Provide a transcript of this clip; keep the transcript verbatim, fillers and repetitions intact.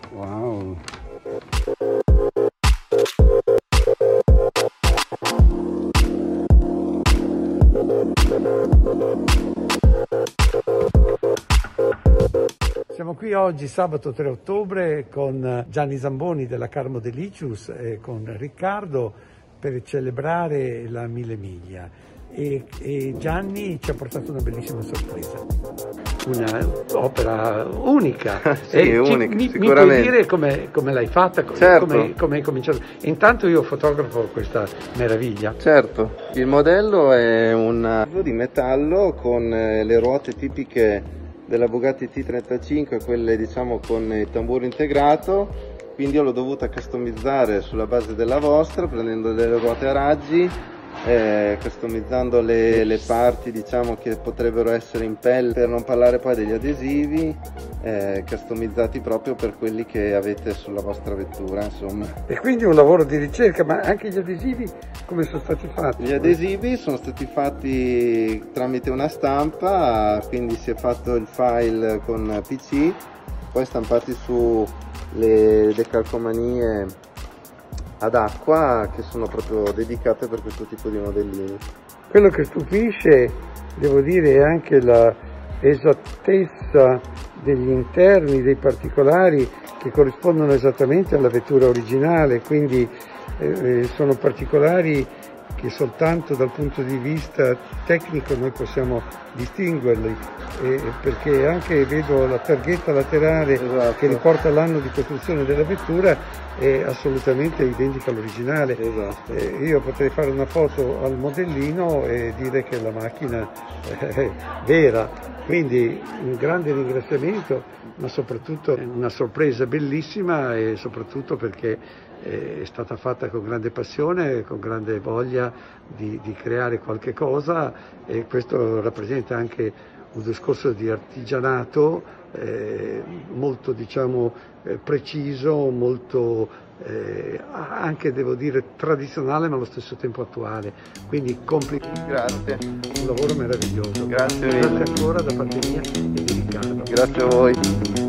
Wow. Siamo qui oggi sabato tre ottobre con Gianni Zamboni della Carmo Delicious e con Riccardo per celebrare la Mille Miglia e, e Gianni ci ha portato una bellissima sorpresa, un'opera unica. Sì, e unica, ci, mi, sicuramente. Mi puoi dire come, come l'hai fatta, Certo. come, come hai cominciato? Intanto io fotografo questa meraviglia. Certo, il modello è un di metallo con le ruote tipiche della Bugatti T trentacinque, quelle diciamo con il tamburo integrato, quindi io l'ho dovuta customizzare sulla base della vostra, prendendo delle ruote a raggi, eh, customizzando le, le parti diciamo che potrebbero essere in pelle, per non parlare poi degli adesivi, eh, customizzati proprio per quelli che avete sulla vostra vettura, insomma. E quindi un lavoro di ricerca, ma anche gli adesivi come sono stati fatti? Gli adesivi sono stati fatti tramite una stampa, quindi si è fatto il file con P C, poi stampati su le, le calcomanie ad acqua che sono proprio dedicate per questo tipo di modellini. Quello che stupisce, devo dire, è anche la esattezza degli interni, dei particolari che corrispondono esattamente alla vettura originale, quindi eh, sono particolari che soltanto dal punto di vista tecnico noi possiamo distinguerli, eh, perché anche vedo la targhetta laterale, esatto, che riporta l'anno di costruzione della vettura, è assolutamente identica all'originale. Esatto. Eh, io potrei fare una foto al modellino e dire che la macchina è vera, quindi un grande ringraziamento, ma soprattutto una sorpresa bellissima, e soprattutto perché è stata fatta con grande passione, con grande voglia di, di creare qualche cosa, e questo rappresenta anche un discorso di artigianato eh, molto, diciamo, eh, preciso, molto eh, anche, devo dire, tradizionale, ma allo stesso tempo attuale. Quindi complimenti. Grazie. Un lavoro meraviglioso. Grazie. Grazie ancora da parte mia e di Riccardo. Grazie a voi.